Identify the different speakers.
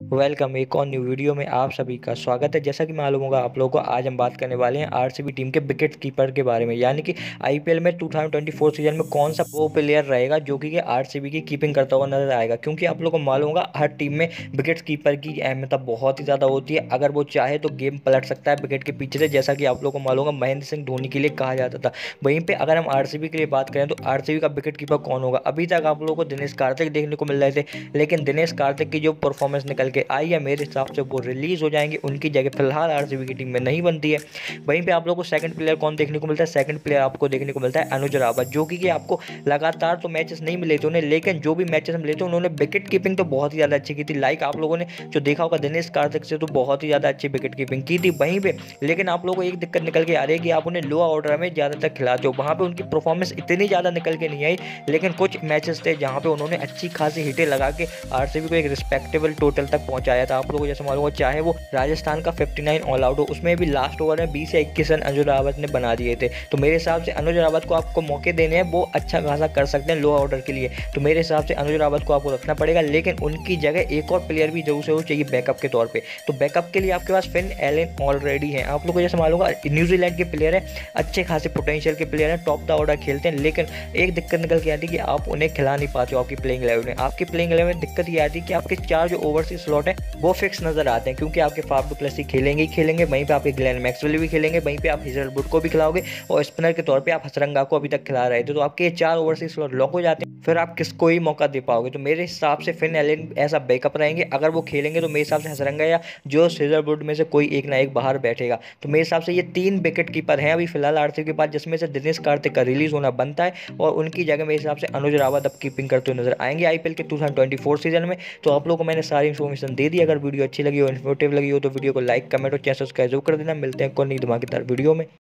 Speaker 1: Welcome एक और new video में आप सभी का स्वागत है। जैसा कि मालूम होगा आप लोगों को, आज हम बात करने वाले हैं आरसीबी टीम के विकेट कीपर के बारे में, यानी कि आईपीएल में 2024 सीजन में कौन सा वो प्लेयर रहेगा जो कि आरसीबी की कीपिंग करता हुआ नजर आएगा। क्योंकि आप लोगों को मालूम होगा हर टीम में विकेट कीपर की अहमियत बहुत ही ज़्यादा होती है। अगर वो चाहे तो गेम पलट सकता है विकेट के पीछे से, जैसा कि आप लोगों को मालूम होगा महेंद्र सिंह धोनी के लिए कहा जाता था। वहीं पर अगर हम आरसीबी के लिए बात करें तो आरसीबी का विकेट कीपर कौन होगा। अभी तक आप लोगों को दिनेश कार्तिक देखने को मिल रहे थे, लेकिन दिनेश कार्तिक की जो परफॉर्मेंस निकल के आई है मेरे हिसाब से वो रिलीज हो जाएंगे, उनकी जगह फिलहाल आरसीबी की टीम में नहीं बनती है। वहीं पे आप लोगों को सेकंड प्लेयर कौन देखने को मिलता है, सेकंड प्लेयर आपको देखने को मिलता है अनुज रावत, जो कि आपको लगातार तो मैचेस नहीं मिले थे उन्हें, लेकिन जो भी मैचेस मिले थे उन्होंने विकेट कीपिंग तो बहुत ही ज़्यादा अच्छी की थी। लाइक आप लोगों ने जो देखा होगा दिनेश कार्तिक से तो बहुत ही ज़्यादा अच्छी विकेट कीपिंग की थी वहीं पे। लेकिन आप लोगों को एक दिक्कत निकल के आ रही है कि आप उन्हें लो ऑर्डर में ज़्यादातर खिलाते हो, वहाँ पे उनकी परफॉर्मेंस इतनी ज़्यादा निकल के नहीं आई। लेकिन कुछ मैचेस थे जहाँ पे उन्होंने अच्छी खासी हिटें लगा के आरसीबी को एक रिस्पेक्टेबल टोटल तक पहुंचाया था। आप लोगों को जैसे मालूम हो, चाहे वो राजस्थान का 59 ऑल आउट हो, उसमें भी लास्ट ओवर में 20 या 21 रन अनुज रावत ने बना दिए थे। तो मेरे हिसाब से अनुज रावत को आपको मौके देने हैं, वो अच्छा खासा कर सकते हैं लो ऑर्डर के लिए। तो मेरे हिसाब से अनुज रावत को आपको रखना पड़ेगा, लेकिन उनकी जगह एक और प्लेयर भी जरूर से हो चाहिए बैकअप के तौर पर। तो बैकअप के लिए आपके पास फिन एलन ऑलरेडी है। आप लोग को जैसे मालूम होगा न्यूजीलैंड के प्लेयर है, अच्छे खासे पोटेंशियल के प्लेयर हैं, टॉप द ऑर्डर खेलते हैं। लेकिन एक दिक्कत निकल के आती है कि आप उन्हें खिला नहीं पाते हो आपकी प्लेइंग 11 में। आपकी प्लेइंग 11 में दिक्कत ये आती है कि आपके 4 जो ओवरसीज स्लॉट है वो फिक्स नजर आते हैं, क्योंकि आपके फाफ डु प्लेसी खेलेंगे ही खेलेंगे, वहीं पे आपके ग्लेन मैक्सवेल भी खेलेंगे, वहीं पे आप हेजलवुड को भी खिलाओगे और स्पिनर के तौर पे आप हसरंगा को अभी तक खिला रहे थे। तो आपके 4 ओवरसीज स्लॉट लॉक हो जाते हैं, फिर आप किसको ही मौका दे पाओगे। तो मेरे हिसाब से फिन एलन ऐसा बैकअप रहेंगे। अगर वो खेलेंगे तो मेरे हिसाब से हसरंगा या जो हेजलवुड में से कोई एक ना एक बाहर बैठेगा। तो मेरे हिसाब से ये 3 विकेट कीपर हैं अभी फिलहाल आरसीबी के पास, जिसमें से दिनेश कार्तिक का रिलीज होना बनता है और उनकी जगह मेरे हिसाब से अनुज रावत अब कीपिंग करते हुए नजर आएंगे आईपीएल के 2024 सीजन में। तो आप लोगों को मैंने सारी इन्फॉर्मेशन दे दी। अगर वीडियो अच्छी लगी हो, इन्फॉर्मेटिव लगी हो, तो वीडियो को लाइक कमेंट और चैनल सब्सक्राइब जरूर कर देना। मिलते हैं कोई नई धमाकेदार वीडियो में।